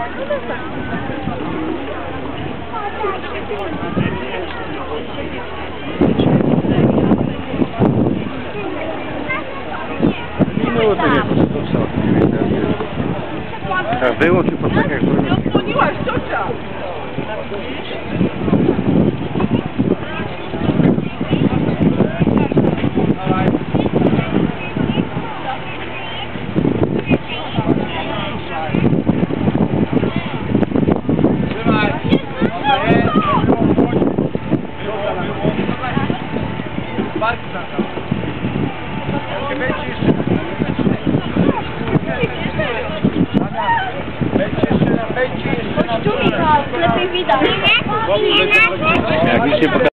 Minęło to nie, to co? Tak było, czy poczekaj? No dzwoniłaś, ciocia! Chodź tu, Michał, lepiej widać. Jak już nie